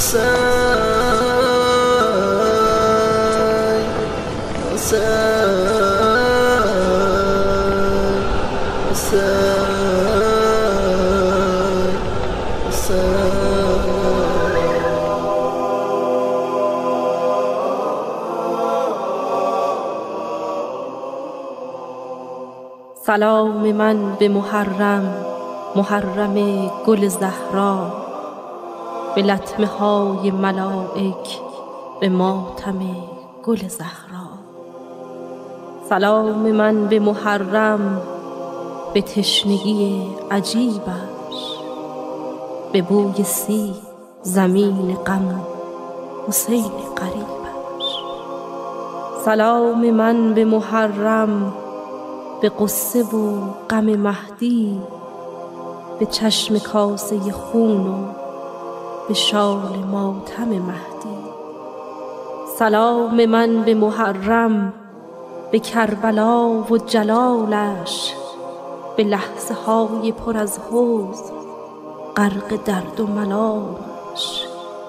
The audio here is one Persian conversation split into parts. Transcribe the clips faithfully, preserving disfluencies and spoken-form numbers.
حسین حسین حسین سلام من به محرم، محرم گل زهرا، به لطمه های ملائک، به ماتم گل زهرا. سلام من به محرم، به تشنگی عجیبش، به بوی سی زمین غم حسین قریبش. سلام من به محرم، به قصه و غم مهدی، به چشم کاسه خون و به شال ماتم مهدی. سلام من به محرم، به کربلا و جلالش، به لحظه های پر از حزن غرق درد و ملالش.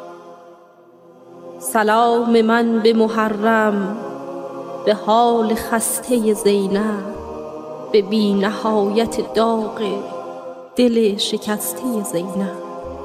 سلام من به محرم، به حال خسته زینب، به بی نهایت داغ دل شکسته زینب.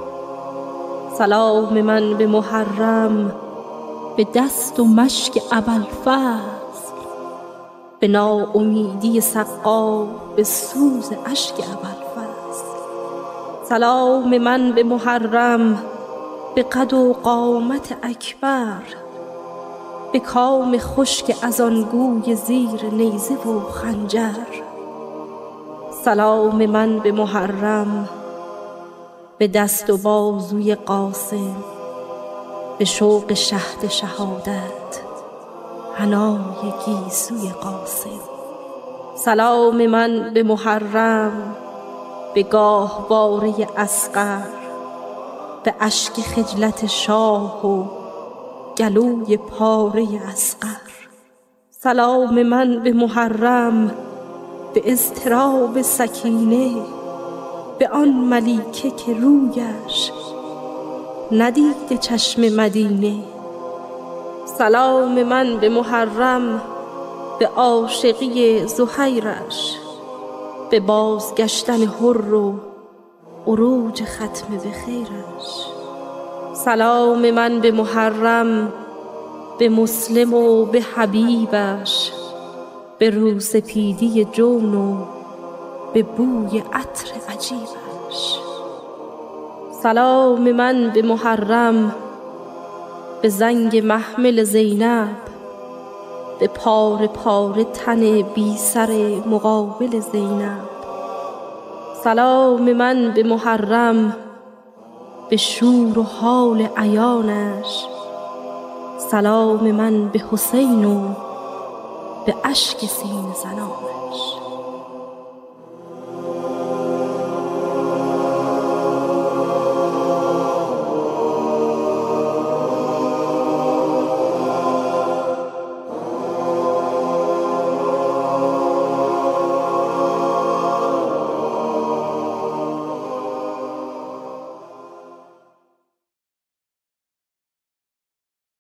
سلام من به محرم، به دست و مشک ابوالفضل، به ناامیدی سقا، به سوز اشک ابوالفضل. سلام من به محرم، به قد و قامت اکبر، به کام خشک از آن گوی زیر نیزه و خنجر. سلام من به محرم، به دست و بازوی قاسم، به شوق شهد شهادت، حنای گیسوی قاسم. سلام من به محرم، به گاهواره اصغر، به اشک خجلت شاه و گلوی پاره اصغر. سلام من به محرم، به اضطراب سکینه، به آن ملیکه که رویش ندیده چشم مدینه. سلام من به محرم، به عاشقی زهیرش، به بازگشتن حر و عروج ختم به خیرش. سلام من به محرم، به مسلم و به حبیبش، به روسپیدی جون و به بوی عطر عجیبش. سلام من به محرم، به زنگ محمل زینب، به پاره پاره تن بی سر مقابل زینب. سلام من به محرم، به شور و حال عیانش. سلام من به حسین و به اشک سینه زنانش.